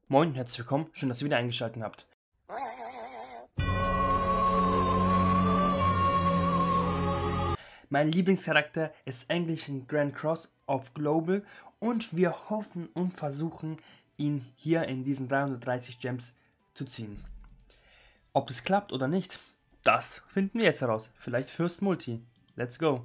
Moin und herzlich willkommen, schön, dass ihr wieder eingeschaltet habt. Mein Lieblingscharakter ist eigentlich ein Grand Cross auf Global und wir hoffen und versuchen, ihn hier in diesen 330 Gems zu ziehen. Ob das klappt oder nicht, das finden wir jetzt heraus. Vielleicht First Multi. Let's go.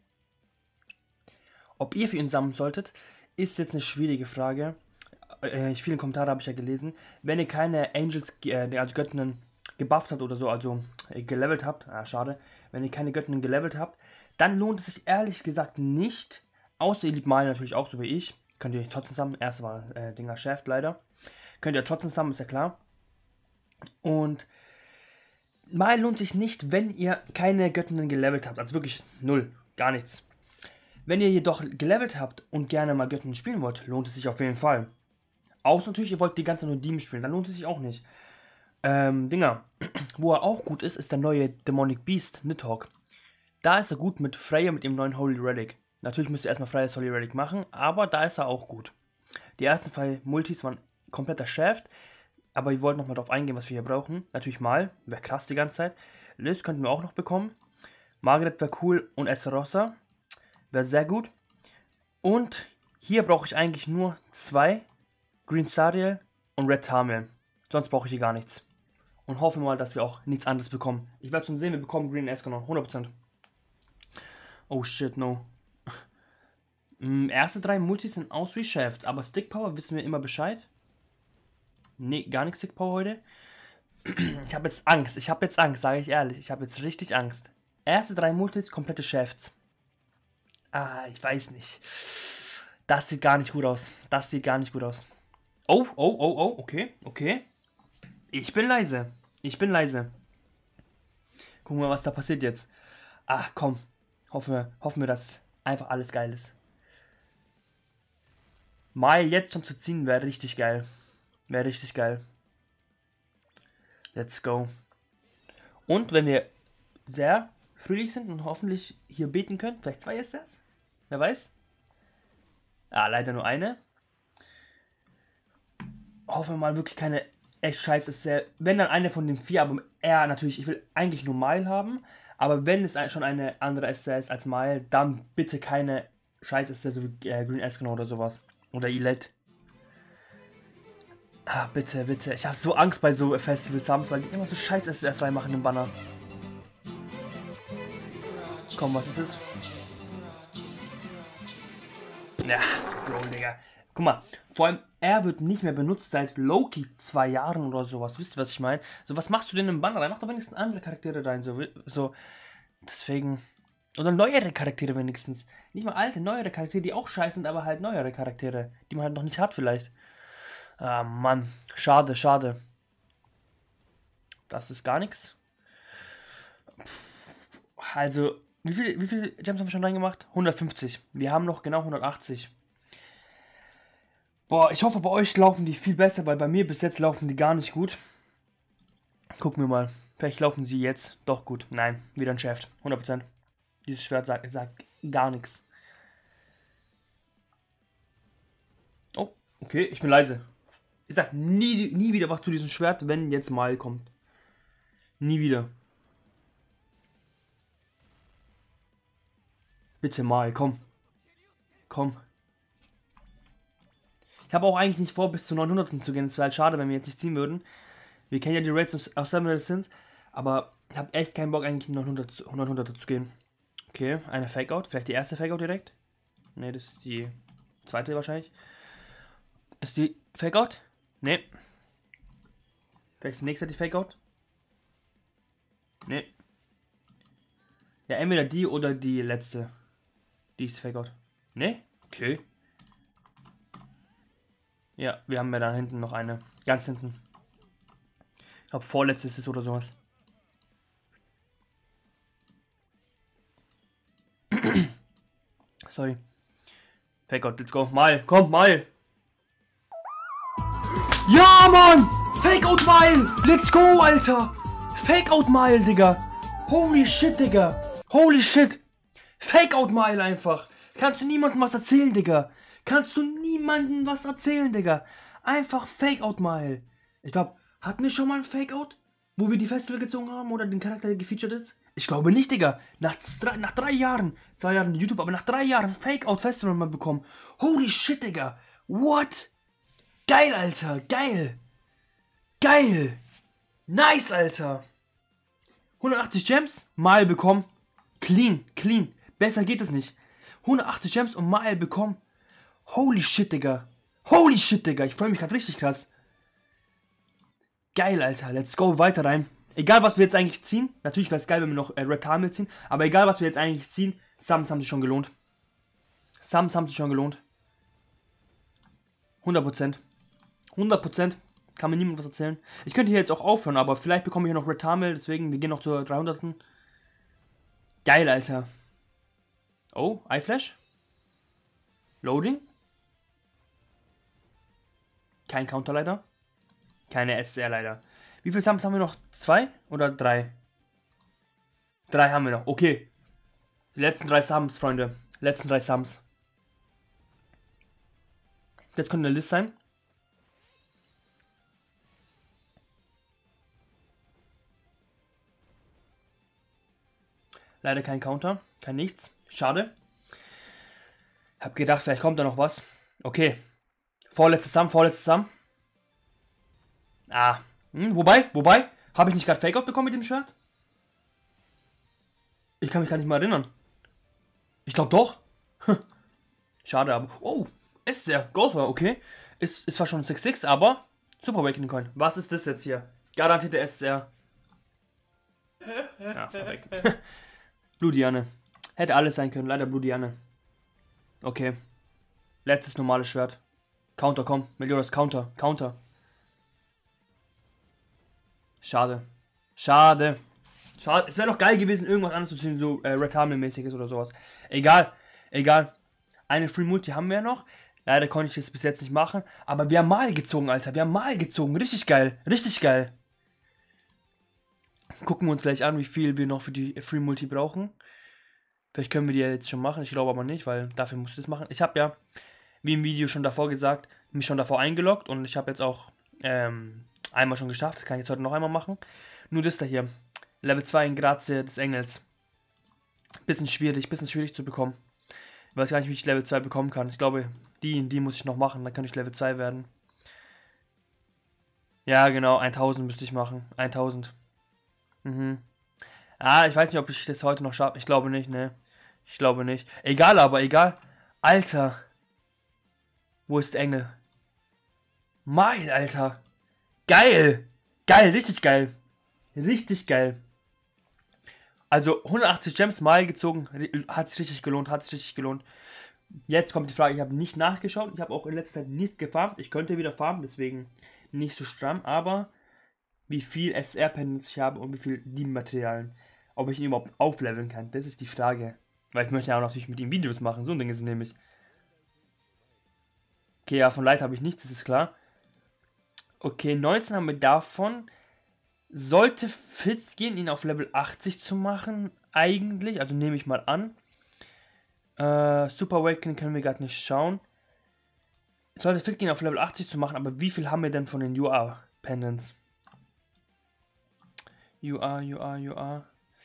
Ob ihr für ihn sammeln solltet, ist jetzt eine schwierige Frage. Viele Kommentare habe ich ja gelesen. Wenn ihr keine Angels, also Göttinnen, gebufft habt oder so, also gelevelt habt, schade, wenn ihr keine Göttinnen gelevelt habt, dann lohnt es sich ehrlich gesagt nicht, außer ihr liebt Mile natürlich auch so wie ich, könnt ihr trotzdem sammeln, erste war Dinger Shaft leider, könnt ihr trotzdem sammeln, ist ja klar. Und Mile lohnt sich nicht, wenn ihr keine Göttinnen gelevelt habt, also wirklich null, gar nichts. Wenn ihr jedoch gelevelt habt und gerne mal Göttinnen spielen wollt, lohnt es sich auf jeden Fall. Außer natürlich, ihr wollt die ganze nur Demon spielen, dann lohnt es sich auch nicht. Dinger, wo er auch gut ist der neue Demonic Beast, Nidhogg. Da ist er gut mit Freya, mit dem neuen Holy Relic. Natürlich müsst ihr erstmal Freya's Holy Relic machen, aber da ist er auch gut. Die ersten zwei Multis waren kompletter Shaft, aber wir wollten nochmal darauf eingehen, was wir hier brauchen. Natürlich Mal, wäre krass die ganze Zeit. Liz könnten wir auch noch bekommen. Margaret wäre cool und Esterossa wäre sehr gut. Und hier brauche ich eigentlich nur zwei. Green Sariel und Red Tamil. Sonst brauche ich hier gar nichts. Und hoffe mal, dass wir auch nichts anderes bekommen. Ich werde schon sehen, wir bekommen Green Escanor. 100%. Oh shit, no. Erste drei Multis sind aus wie Shaft. Aber Stick Power wissen wir immer Bescheid. Nee, gar nichts Stick Power heute. Ich habe jetzt Angst. Sage ich ehrlich. Ich habe jetzt richtig Angst. Erste drei Multis, komplette Shafts. Ich weiß nicht. Das sieht gar nicht gut aus. Oh, okay. Ich bin leise. Gucken wir mal, was da passiert jetzt. Komm. Hoffen wir, dass einfach alles geil ist. Mal jetzt schon zu ziehen, wäre richtig geil. Let's go. Und wenn wir sehr fröhlich sind und hoffentlich hier beten können, vielleicht zwei ist das? Wer weiß? Leider nur eine. Hoffen wir mal wirklich keine echt scheiße ist. Wenn dann eine von den vier, aber natürlich, ich will eigentlich nur Mile haben. Aber wenn es schon eine andere SR ist als Mile, dann bitte keine scheiße SR, so wie Green Escanor oder sowas. Oder Illet. Bitte. Ich habe so Angst bei so Festivals haben, weil die immer so scheiße SRs reinmachen im Banner. Komm, was ist es? Ja, Bro, Digga. Guck mal, vor allem, er wird nicht mehr benutzt seit Loki 2 Jahren oder sowas. Wisst ihr, was ich meine? So, was machst du denn im Banner rein? Mach doch wenigstens andere Charaktere rein. So, deswegen. Oder neuere Charaktere wenigstens. Nicht mal alte, neuere Charaktere, die auch scheiße sind, aber halt neuere Charaktere. Die man halt noch nicht hat, vielleicht. Mann. Schade. Das ist gar nichts. Also, wie viele Gems haben wir schon reingemacht? 150. Wir haben noch genau 180. Boah, ich hoffe, bei euch laufen die viel besser, weil bei mir bis jetzt laufen die gar nicht gut. Gucken wir mal. Vielleicht laufen sie jetzt doch gut. Nein, wieder ein Shaft. 100%. Dieses Schwert sagt gar nichts. Oh, okay, ich bin leise. Ich sag nie wieder was zu diesem Schwert, wenn jetzt mal kommt. Nie wieder. Bitte mal, komm. Ich habe auch eigentlich nicht vor, bis zu 900 zu gehen. Es wäre halt schade, wenn wir jetzt nicht ziehen würden. Wir kennen ja die Rates aus 700 Sins, aber ich habe echt keinen Bock, eigentlich 900 zu gehen. Okay, eine Fake-Out. Vielleicht die erste Fake-Out direkt? Ne, das ist die zweite wahrscheinlich. Ist die Fake-Out? Ne. Vielleicht die nächste die Fake-Out? Ne. Ja, entweder die oder die letzte. Die ist Fake-Out. Ne? Okay. Ja, wir haben ja da hinten noch eine. Ganz hinten. Ich glaube, vorletzte ist es oder sowas. Sorry. Fake-Out, let's go. Mal, komm, mal. Ja, Mann! Fake-Out Mile! Let's go, Alter! Fake-Out Mile, Digga! Holy shit, Digga! Holy shit! Fake-Out Mile einfach! Kannst du niemandem was erzählen, Digga? Einfach Fake-Out mal. Ich glaube, hatten wir schon mal ein Fake-Out? Wo wir die Festival gezogen haben oder den Charakter, der gefeatured ist? Ich glaube nicht, Digga. Nach 3 Jahren, 2 Jahren YouTube, aber nach 3 Jahren Fake-Out-Festival mal bekommen. Holy shit, Digga. What? Geil, Alter. Geil. Geil. Nice, Alter. 180 Gems, mal bekommen. Clean, clean. Besser geht es nicht. 180 Gems und mal bekommen. Holy shit, Digga. Holy shit, Digga. Ich freue mich gerade richtig krass. Geil, Alter. Let's go. Weiter rein. Egal, was wir jetzt eigentlich ziehen. Natürlich wäre es geil, wenn wir noch Red Tamil ziehen. Aber egal, was wir jetzt eigentlich ziehen. Sums haben sich schon gelohnt. Sums haben sich schon gelohnt. 100%. 100%. Kann mir niemand was erzählen. Ich könnte hier jetzt auch aufhören, aber vielleicht bekomme ich hier noch Red Tamil. Deswegen, wir gehen noch zur 300. Geil, Alter. Oh, iFlash. Loading. Kein Counter leider. Keine SCR leider. Wie viele Sums haben wir noch? 2 oder 3? 3 haben wir noch. Okay. Die letzten 3 Sums, Freunde. Letzten 3 Sums. Das könnte eine List sein. Leider kein Counter. Kein nichts. Schade. Hab gedacht, vielleicht kommt da noch was. Okay. Vorletztes Sum, vorletztes Sum. Ah. Wobei? Habe ich nicht gerade Fake-Out bekommen mit dem Shirt? Ich kann mich gar nicht mal erinnern. Ich glaube doch. Schade, aber... Oh, ist der Golfer, okay. Ist zwar schon 6-6, aber... Super Awakening Coin. Was ist das jetzt hier? Garantierte SCR. Ja, perfekt. Blue Diane. Hätte alles sein können, leider Blue Diane. Okay. Letztes normales Schwert. Counter, komm. Meliodas, Counter. Counter. Schade. Schade. Schade. Es wäre doch geil gewesen, irgendwas anderes zu ziehen, so Red Hamel-mäßiges oder sowas. Egal. Egal. Eine Free Multi haben wir ja noch. Leider konnte ich das bis jetzt nicht machen. Aber wir haben mal gezogen, Alter. Wir haben mal gezogen. Richtig geil. Richtig geil. Gucken wir uns gleich an, wie viel wir noch für die Free Multi brauchen. Vielleicht können wir die ja jetzt schon machen. Ich glaube aber nicht, weil dafür muss ich das machen. Ich habe ja, wie im Video schon davor gesagt, mich schon davor eingeloggt. Und ich habe jetzt auch einmal schon geschafft. Das kann ich jetzt heute noch einmal machen. Nur das da hier. Level 2 in Grazie des Engels. Bisschen schwierig zu bekommen. Ich weiß gar nicht, wie ich Level 2 bekommen kann. Ich glaube, die muss ich noch machen. Dann kann ich Level 2 werden. Ja, genau. 1000 müsste ich machen. 1000. Mhm. Ah, ich weiß nicht, ob ich das heute noch schaffe. Ich glaube nicht, ne. Ich glaube nicht. Egal, aber egal. Alter. Wo ist der Engel? Mein, Alter. Geil. Geil, richtig geil. Richtig geil. Also 180 Gems mal gezogen. Hat sich richtig gelohnt, Jetzt kommt die Frage, ich habe nicht nachgeschaut. Ich habe auch in letzter Zeit nichts gefarmt. Ich könnte wieder farmen, deswegen nicht so stramm. Aber wie viel SR-Pendants ich habe und wie viel Diemenmaterialien. Ob ich ihn überhaupt aufleveln kann, das ist die Frage. Weil ich möchte ja auch natürlich mit ihm Videos machen. So ein Ding ist es nämlich. Okay, ja, von Light habe ich nichts, das ist klar. Okay, 19 haben wir davon. Sollte fit gehen, ihn auf Level 80 zu machen. Eigentlich, also nehme ich mal an. Super Awakening können wir gerade nicht schauen. Sollte fit gehen, auf Level 80 zu machen, aber wie viel haben wir denn von den UR-Pendants? UR.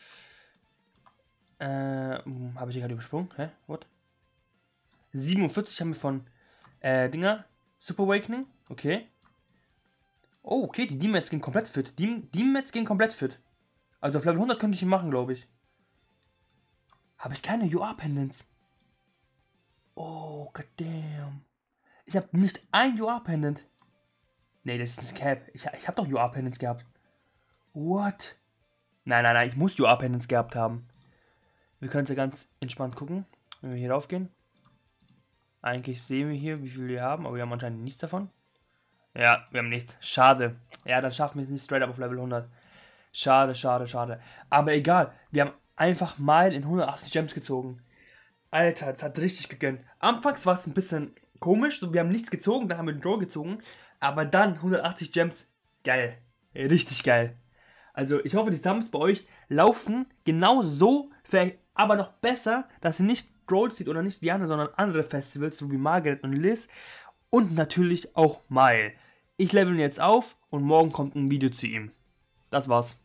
Habe ich hier gerade übersprungen? Hä? What? 47 haben wir von Dinger. Super Awakening. Okay. Oh, okay, die Demons gehen komplett fit. Demons gehen komplett fit. Also auf Level 100 könnte ich ihn machen, glaube ich. Habe ich keine UR-Pendants? Oh, goddamn. Ich habe nicht ein UR-Pendant. Nee, das ist ein Cap. Ich habe doch UR-Pendants gehabt. What? Nein, ich muss UR-Pendants gehabt haben. Wir können es ja ganz entspannt gucken, wenn wir hier raufgehen. Eigentlich sehen wir hier, wie viel wir haben, aber wir haben anscheinend nichts davon. Ja, wir haben nichts. Schade. Ja, dann schaffen wir es nicht straight up auf Level 100. Schade. Aber egal, wir haben einfach mal in 180 Gems gezogen. Alter, das hat richtig gegönnt. Anfangs war es ein bisschen komisch, so wir haben nichts gezogen, dann haben wir den Draw gezogen. Aber dann 180 Gems, geil. Richtig geil. Also ich hoffe, die Sums bei euch laufen genau so, vielleicht aber noch besser, dass ihr nicht Droll zieht oder nicht Diana, sondern andere Festivals, so wie Margaret und Liz. und natürlich auch Mile. Ich level ihn jetzt auf und morgen kommt ein Video zu ihm. Das war's.